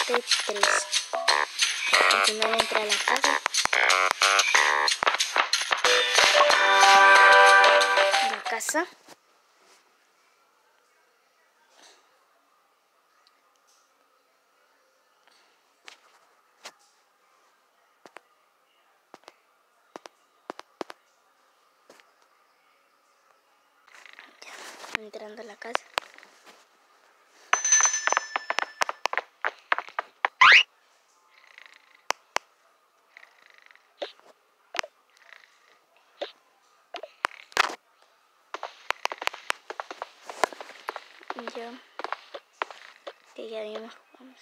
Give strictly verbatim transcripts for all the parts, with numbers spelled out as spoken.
parte tres. Primero entré a la casa. La casa. Ya, entrando a la casa. Yo, que ya vimos, vamos.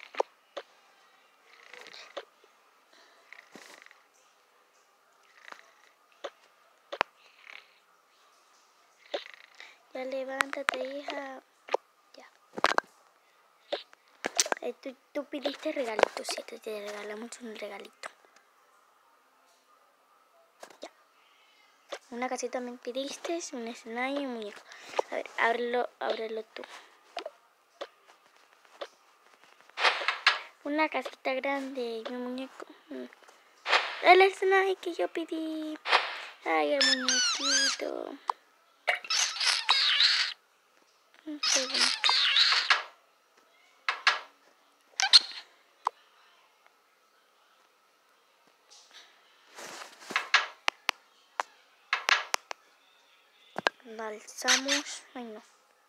Ya levántate, hija. Ya. Eh, tú, tú pidiste regalitos, sí, te, te regalamos un regalito. Ya. Una casita también pidiste, un escenario y un muñeco. A ver, ábrelo, ábrelo tú. Una casita grande y un muñeco. El escenario que yo pedí. Ay, el muñequito. Qué bonito. Lo alzamos. Ay, no.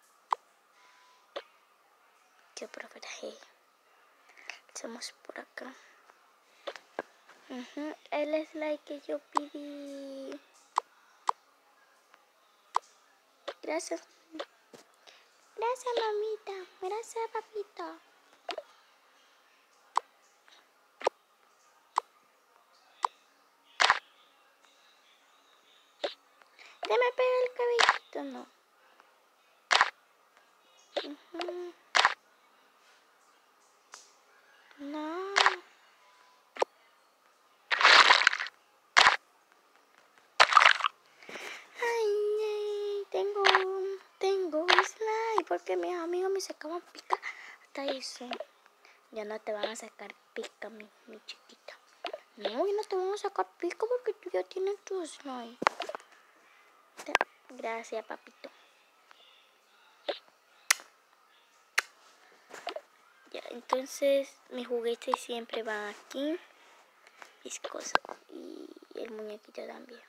Qué profetaje. Alzamos por acá. Uh-huh. El slide que yo pedí. Gracias. Gracias, mamita. Gracias, papito. ¿Te me pega el cabellito? No. Uh-huh. No. Ay, ay, tengo, tengo slide porque mis amigos me sacaban pica. Hasta eso. Ya no te van a sacar pica, mi, mi chiquita. No, ya no te van a sacar pica porque tú ya tienes tu slide. Gracias, papito. Ya, entonces mis juguetes siempre van aquí. Mis cosas. Y el muñequito también.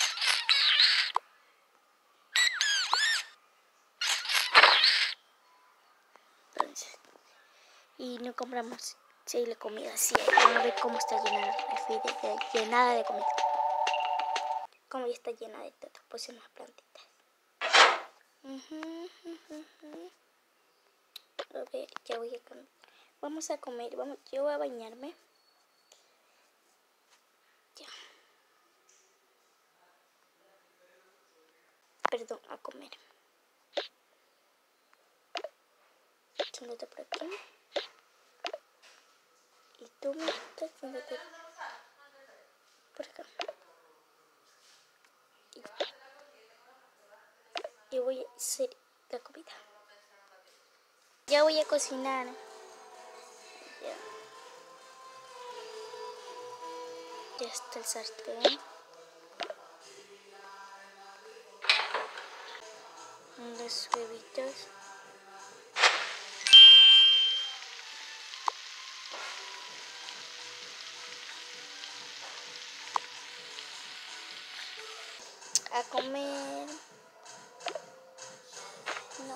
Entonces, y no compramos sí, la comida así. Van a ver cómo está llena de, llenada de comida. Como ya está llena de todo. Puse unas plantitas. Uh-huh, uh-huh, uh-huh. A ver, ya voy a cambiar. Vamos a comer. Vamos, yo voy a bañarme. Ya. Perdón, a comer. Siéntate por aquí. Y tú, mijita, siéntate por acá. Y yo voy a hacer la comida. Ya voy a cocinar. Ya. Ya está el sartén. Los huevitos. A comer. No.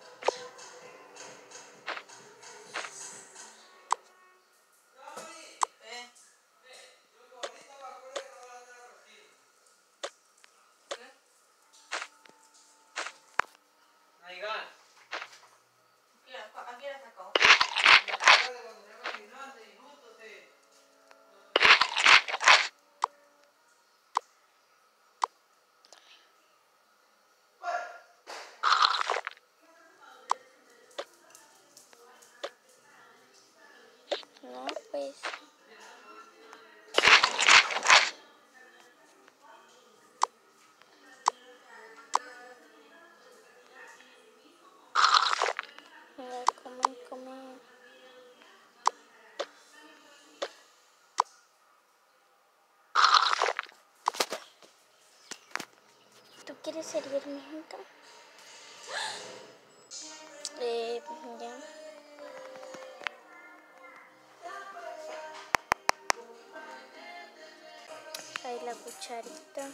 No, pues. Voy a comer, comer. ¿Quieres servir, mijito? Eh, ya. Ahí la cucharita.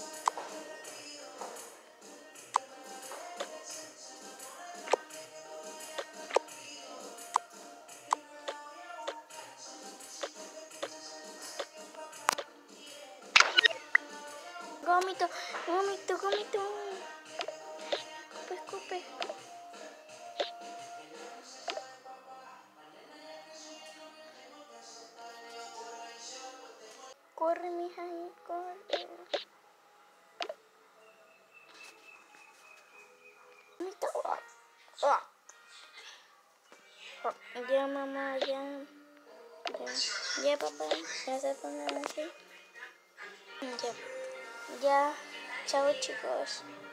Gómito, gómito, gómito. Escupe, escupe. Corre, mija, corre. Gómito. Oh. Oh. Oh. Ya, mamá, ya. Ya, ya, papá. Ya se pone así. Ya. Ya. Chao, chicos.